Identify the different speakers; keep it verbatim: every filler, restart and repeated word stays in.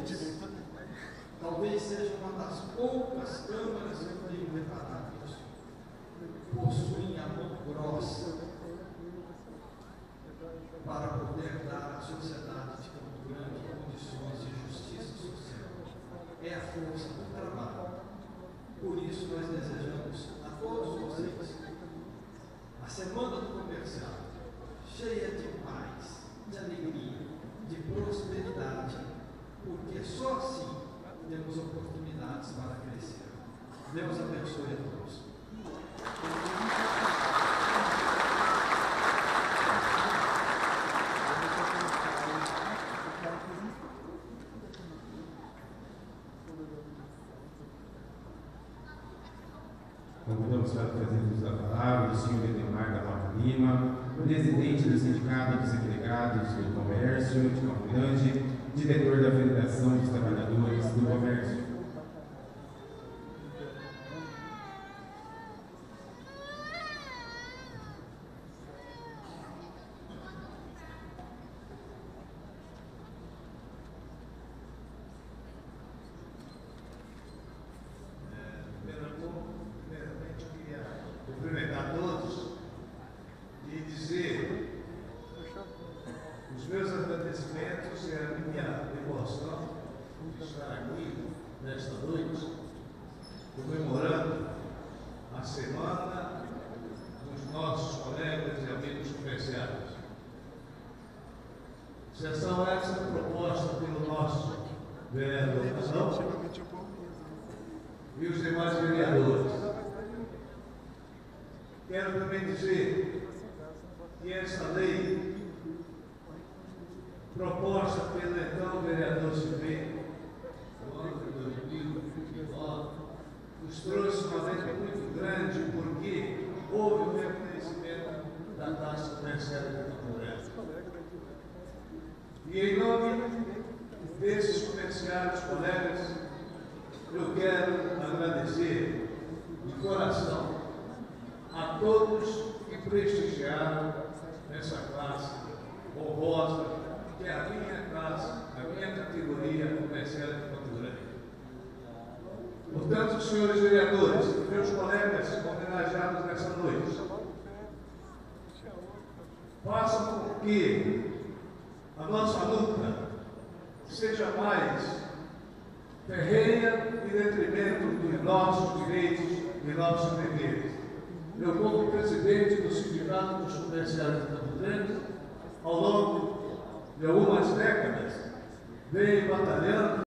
Speaker 1: dois. Talvez seja uma das poucas câmaras que eu tenho reparado isso. Possuem a mão grossa para poder dar à sociedade de Campo Grande condições de justiça social. É a força do trabalho. Por isso nós desejamos a todos vocês a Semana do Comercial cheia de paz, de alegria, de prosperidade, porque só assim temos oportunidades para crescer. Deus abençoe a todos.
Speaker 2: Convidamos para trazer-nos a palavra o senhor Edemar da Mota Lima, presidente do Sindicato dos Empregados do Comércio de Campo Grande, diretor da Federação dos Trabalhadores do Comércio.
Speaker 3: Cumprimentar a todos e dizer os meus agradecimentos e a minha emoção de estar aqui nesta noite, comemorando a semana dos nossos colegas e amigos comerciários. Sessão essa proposta pelo nosso vereador Casal e os demais vereadores. Quero também dizer que essa lei, proposta pelo então vereador Silveira, no ano de dois mil e nove, nos trouxe uma meta muito grande, porque houve o reconhecimento da taxa comercial de Campo Grande. E em nome desses comerciários, colegas, eu quero agradecer de coração a todos que prestigiaram essa classe honrosa, que é a minha classe, a minha categoria comercial de Campo Grande. Portanto, senhores vereadores, meus colegas homenageados nessa noite, façam com que a nossa luta seja mais ferrenha em detrimento dos nossos direitos e nossos deveres. Eu, como presidente do Sindicato dos Comerciários de Campo Grande, ao longo de algumas décadas, venho batalhando